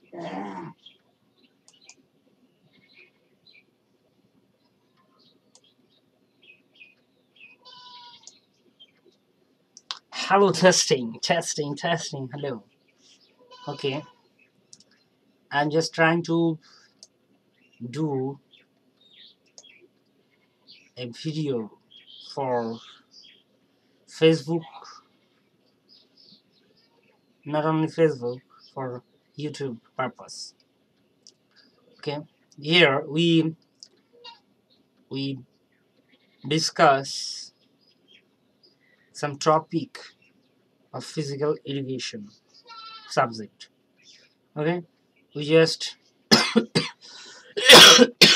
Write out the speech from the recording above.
Hello, testing. Hello. Okay, I'm just trying to do a video for Facebook, not only Facebook, for YouTube purpose. Okay, here we discuss some topic of physical education subject. Okay, we just